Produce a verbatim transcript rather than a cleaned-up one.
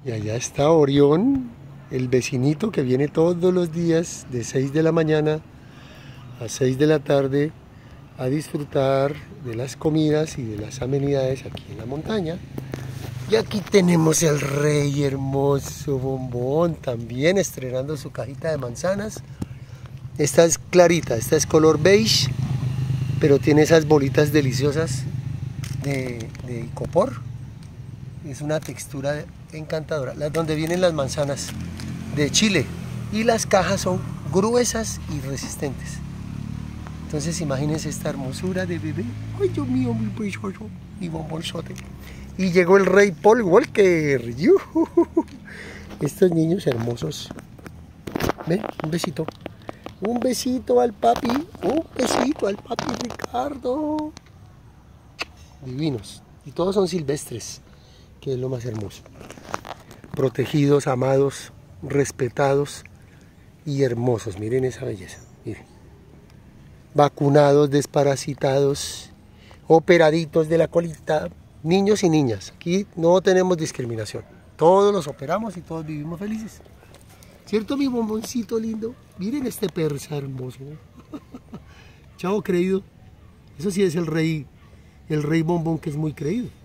Y allá está Orión, el vecinito que viene todos los días de seis de la mañana a seis de la tarde a disfrutar de las comidas y de las amenidades aquí en la montaña. Y aquí tenemos el rey hermoso Bombón, también estrenando su cajita de manzanas. Esta es clarita, esta es color beige, pero tiene esas bolitas deliciosas de, de icopor. Es una textura encantadora, las donde vienen las manzanas de Chile. Y las cajas son gruesas y resistentes. Entonces imagínense esta hermosura de bebé. Ay, Dios mío, muy precioso, mi bombonzote. Y llegó el rey Paul Walker. ¡Yuhu! Estos niños hermosos. Ven, un besito. Un besito al papi. Un besito al papi Ricardo. Divinos. Y todos son silvestres, que es lo más hermoso. Protegidos, amados, respetados y hermosos. Miren esa belleza. Miren. Vacunados, desparasitados, operaditos de la colita. Niños y niñas, aquí no tenemos discriminación. Todos los operamos y todos vivimos felices. ¿Cierto, mi bomboncito lindo? Miren este persa hermoso. Chao, creído. Eso sí es el rey, el rey bombón, que es muy creído.